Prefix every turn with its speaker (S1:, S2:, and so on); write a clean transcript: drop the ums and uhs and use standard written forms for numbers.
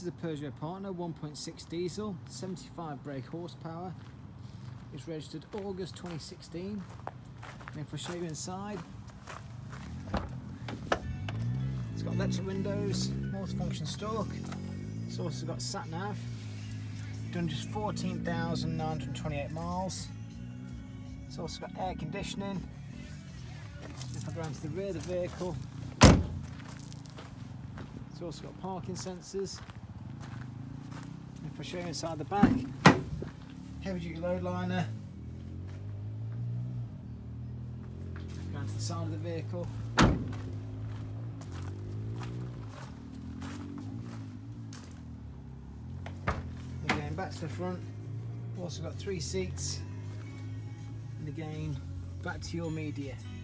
S1: is a Peugeot Partner 1.6 diesel, 75 brake horsepower. It's registered August 2016. And if I show you inside, it's got electric windows, multifunction stalk. It's also got sat nav. Done just 14,928 miles. It's also got air conditioning. If I go around to the rear of the vehicle, it's also got parking sensors. If I show you inside the back, heavy duty load liner. Going to the side of the vehicle. Again, back to the front. Also got 3 seats. And again, back to your media.